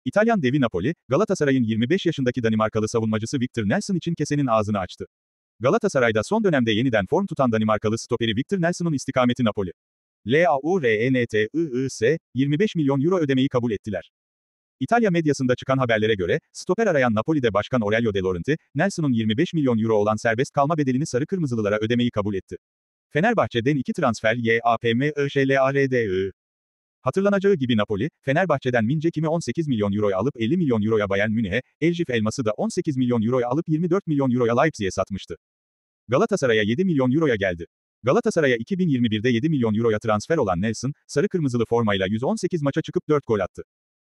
İtalyan devi Napoli, Galatasaray'ın 25 yaşındaki Danimarkalı savunmacısı Victor Nelson için kesenin ağzını açtı. Galatasaray'da son dönemde yeniden form tutan Danimarkalı stoperi Victor Nelson'un istikameti Napoli. Laurentiis, 25 milyon euro ödemeyi kabul ettiler. İtalya medyasında çıkan haberlere göre, stoper arayan Napoli'de Başkan Aurelio De Laurentiis, Nelson'un 25 milyon euro olan serbest kalma bedelini sarı kırmızılılara ödemeyi kabul etti. Fenerbahçe'den iki transfer YAPMIŞLARDI. Hatırlanacağı gibi Napoli, Fenerbahçe'den Min Jae Kim'i 18 milyon euroya alıp 50 milyon euroya Bayern Münih'e, Elgif Elmas'ı da 18 milyon euroya alıp 24 milyon euroya Leipzig'e satmıştı. Galatasaray'a 7 milyon euroya geldi. Galatasaray'a 2021'de 7 milyon euroya transfer olan Nelson, sarı kırmızılı formayla 118 maça çıkıp 4 gol attı.